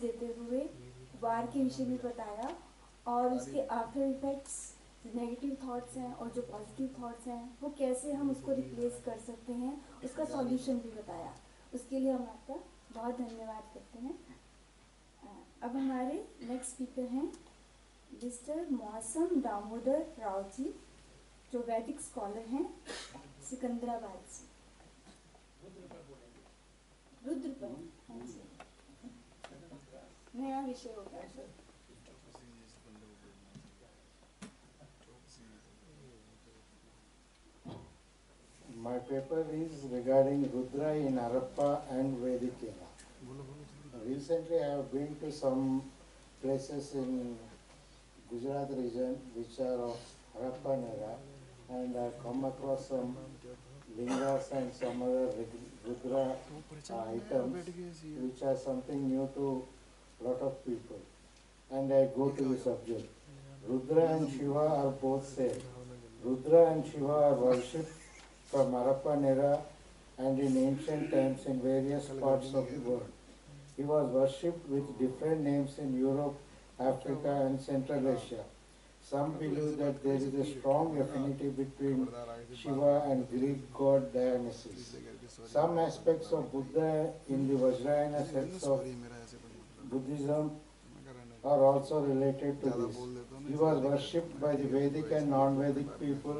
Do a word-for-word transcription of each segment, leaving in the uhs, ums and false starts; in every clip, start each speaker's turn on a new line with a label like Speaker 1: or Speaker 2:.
Speaker 1: देते हुए वार के विषय में बताया और उसके आफ्टर इफेक्ट्स, नेगेटिव थॉट्स हैं और जो पॉजिटिव थॉट्स हैं वो कैसे हम उसको रिप्लेस कर सकते हैं, उसका सॉल्यूशन भी बताया। उसके लिए हम आपका बहुत धन्यवाद करते हैं। अब हमारे नेक्स्ट स्पीकर हैं मिस्टर मौसम दामोदर राव जी, जो वैदिक स्कॉलर हैं सिकंदराबाद से। रुद्र पर हाँ जी, नया विषय होगा sir.
Speaker 2: My paper is regarding Rudra in Harappa and Vedic era. Recently I have been to some places in Gujarat region which are of Harappan era, and I have come across some lingas and some other Rudra uh, items which are something new to a lot of people. And I go to the subject. Rudra and Shiva are both same. Rudra and Shiva are worshipped from Harappan era and in ancient times in various parts of the world. He was worshipped with different names in Europe, Africa and Central Asia. Some believe that there is a strong affinity between Shiva and Greek god Dionysus. Some aspects of Buddha in the Vajrayana sects of Buddhism are also related to this. He was worshipped by the Vedic and non-Vedic people.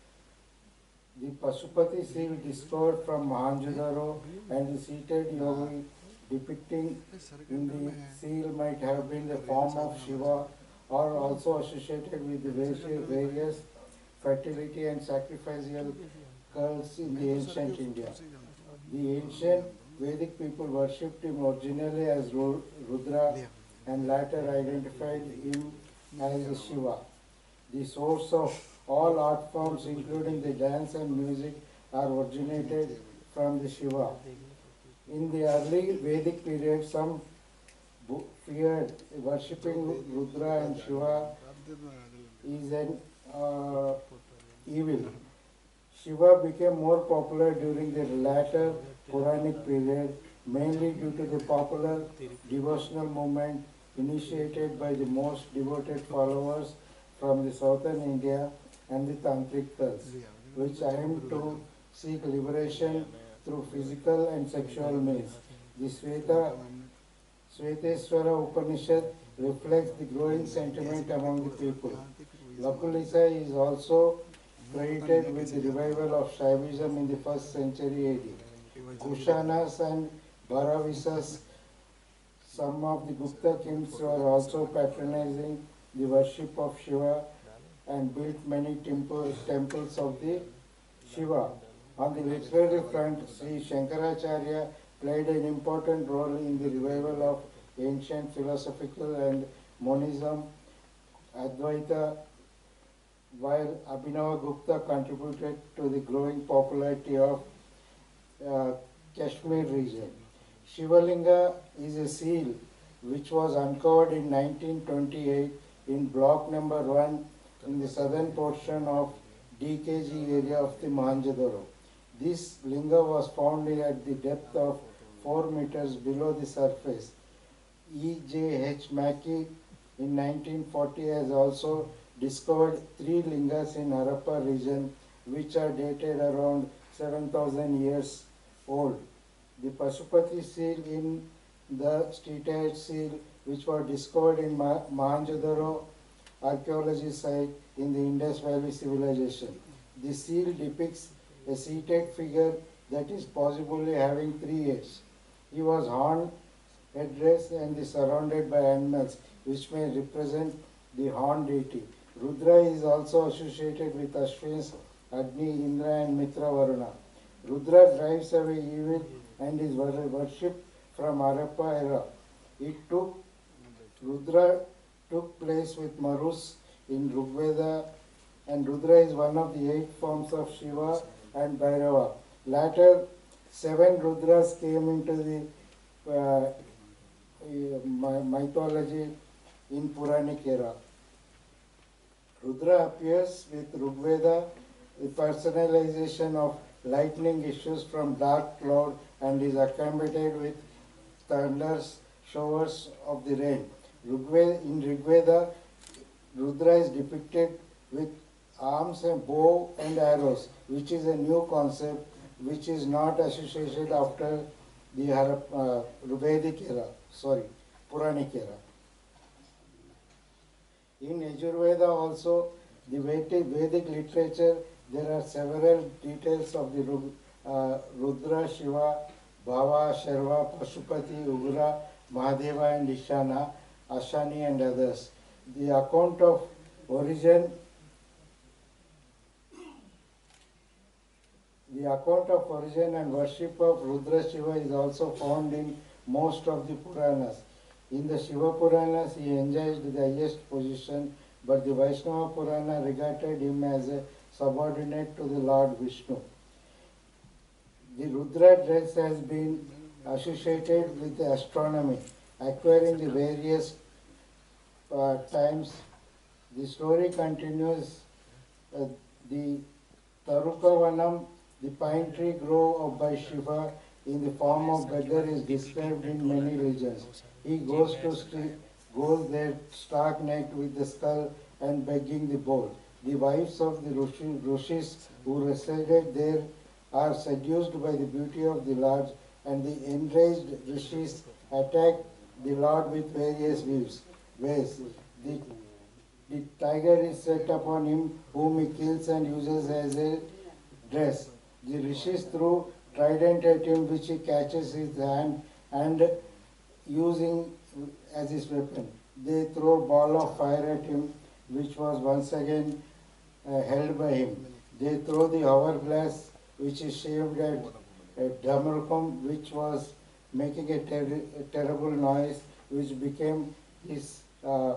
Speaker 2: The Pasupati seal discovered from Mohenjo-daro and the seated yogi depicting in the seal might have been the form of Shiva, or also associated with the various fertility and sacrificial cults in the ancient India. The ancient Vedic people worshipped him originally as Rudra and later identified him as Shiva. The source of all art forms, including the dance and music, are originated from the Shiva. In the early Vedic period, some feared worshipping Rudra and Shiva is an uh, evil. Shiva became more popular during the latter Puranic period, mainly due to the popular devotional movement initiated by the most devoted followers from the southern India and the Tantric cults, which aimed to seek liberation through physical and sexual means. The Sveta, Sveteswara Upanishad reflects the growing sentiment among the people. Lakulisa is also credited with the revival of Shaivism in the first century A D. Kushanas and Bharavisas, some of the Gupta kings, were also patronizing the worship of Shiva and built many temples, temples of the Shiva. On the literary front, Sri Shankaracharya played an important role in the revival of ancient philosophical and monism, Advaita, while Abhinava Gupta contributed to the growing popularity of uh, Kashmir region. Shivalinga is a seal which was uncovered in nineteen twenty-eight in block number one in the southern portion of D K G area of the Mohenjo-daro. This linga was found at the depth of four meters below the surface. E J H Mackey in nineteen forty has also discovered three lingas in Harappa region which are dated around seven thousand years old. The Pasupati seal in the Streeted seal which was discovered in Mohenjo-daro archaeology site in the Indus Valley civilization. The seal depicts a seated figure that is possibly having three heads. He was horned headdress and is surrounded by animals which may represent the horned deity. Rudra is also associated with Ashwins, Agni, Indra and Mitra Varuna. Rudra drives away evil and is worshipped from Harappa era. It took, Rudra took place with Marus in Rigvedic, and Rudra is one of the eight forms of Shiva and Bhairava. Later, seven Rudras came into the uh, mythology in Puranic era. Rudra appears with Rigveda, the personalization of lightning issues from dark cloud and is accompanied with thunders showers of the rain. Rigveda, in Rigveda, Rudra is depicted with arms and bow and arrows, which is a new concept which is not associated after the Harap, uh, Vedic era, sorry, Puranic era. In Yajurveda also, the Vedic, Vedic literature, there are several details of the uh, Rudra, Shiva, Bhava, Sharva, Pashupati, Ugra, Mahadeva and Ishana, Ashani and others. The account of origin The account of origin and worship of Rudra Shiva is also found in most of the Puranas. In the Shiva Puranas, he enjoyed the highest position, but the Vaishnava Purana regarded him as a subordinate to the Lord Vishnu. The Rudra dress has been associated with astronomy, acquiring the various uh, times. The story continues. Uh, the Tarukavanam, the pine tree grove by Shiva in the form of beggar, is described in many legends. He goes to street, goes there stark naked with the skull and begging the bowl. The wives of the Rishis who resided there are seduced by the beauty of the Lord, and the enraged Rishis attack the Lord with various ways. The, the tiger is set upon him, whom he kills and uses as a dress. The Rishis threw trident at him, which he catches his hand and using as his weapon. They throw ball of fire at him, which was once again uh, held by him. They throw the hourglass, which is shaped at a Damodhar, which was making a, ter a terrible noise, which became his uh,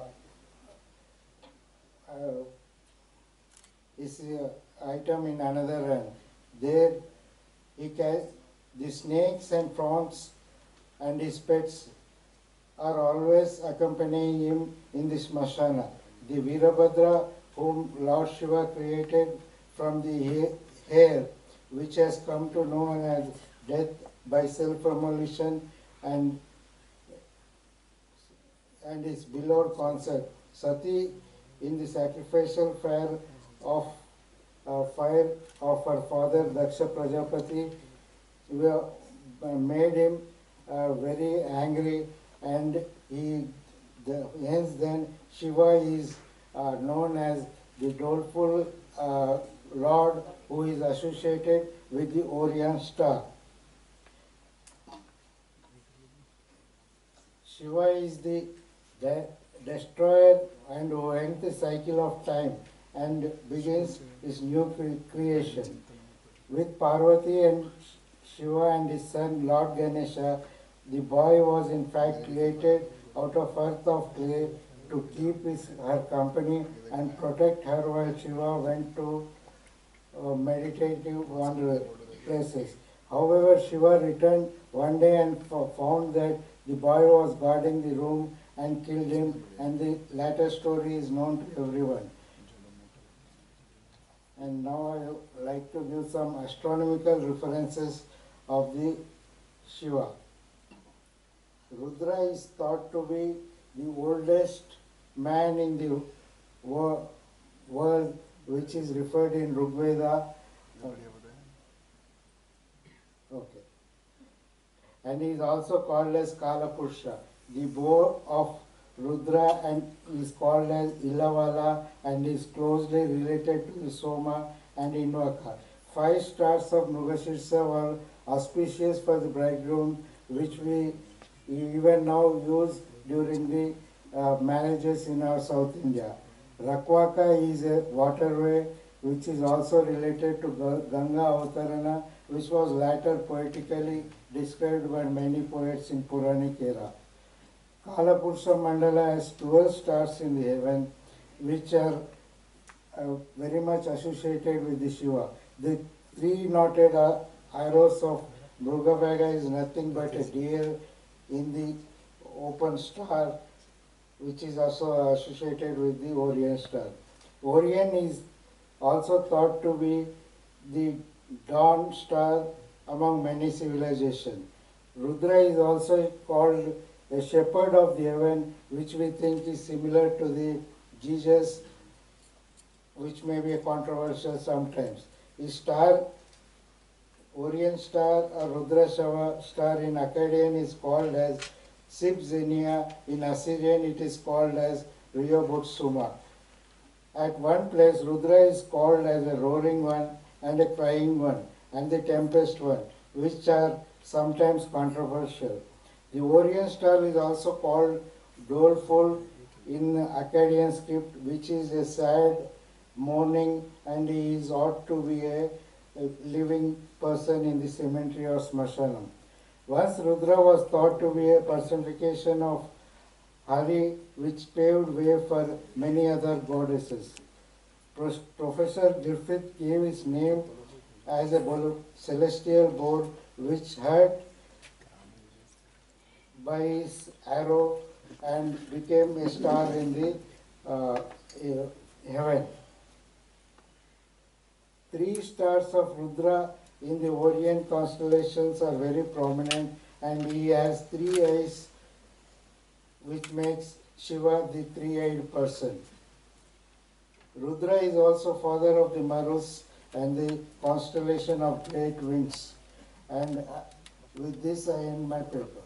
Speaker 2: uh, his uh, item in another run. There he can, the snakes and frogs and his pets are always accompanying him in this Mashana. The Virabhadra, whom Lord Shiva created from the hair, which has come to know as death by self-immolation, and and his beloved consort Sati, in the sacrificial fire of uh, fire of her father Daksha Prajapati, made him uh, very angry, and he the, hence then Shiva is uh, known as the doleful uh, Lord, who is associated with the Orion star. Shiva is the de destroyer and who ends the cycle of time and begins his new cre creation. With Parvati and Shiva and his son Lord Ganesha, the boy was in fact created out of earth of clay to keep his, her company and protect her while Shiva went to uh, meditative wander places. However, Shiva returned one day and found that the boy was guarding the room and killed him, and the latter story is known to everyone. And now I would like to give some astronomical references of the Shiva. Rudra is thought to be the oldest man in the wor world, which is referred in Rigveda. Okay. And he is also called as Kala Purusha. The bow of Rudra and is called as Ilavala and is closely related to the Soma and Invaka. Five stars of Mrugashirsa were auspicious for the bridegroom, which we even now use during the uh, marriages in our South India. Rakwaka is a waterway which is also related to Ganga Avatarana, which was later poetically described by many poets in Puranic era. Kalapurusha Mandala has twelve stars in the heaven, which are uh, very much associated with the Shiva. The three knotted uh, arrows of Mrugavaga is nothing but a deer in the open star, which is also associated with the Orion star. Orion is also thought to be the dawn star among many civilizations. Rudra is also called a shepherd of the heaven, which we think is similar to the Jesus, which may be controversial sometimes. His star, Orient star or Rudra star in Akkadian is called as Sib Xenia. In Assyrian it is called as Rehoboth Suma. At one place, Rudra is called as a roaring one and a crying one and the tempest one, which are sometimes controversial. The Orient star is also called doleful in Akkadian script, which is a sad mourning, and he is ought to be a, a living person in the cemetery or smashanam. Once Rudra was thought to be a personification of Hari, which paved way for many other goddesses. Pro- Professor Griffith gave his name as a celestial board which hurt by his arrow and became a star in the uh, heaven. Three stars of Rudra in the Orient constellations are very prominent, and he has three eyes, which makes Shiva the three-eyed person. Rudra is also father of the Marus and the constellation of great wings. And with this I end my paper.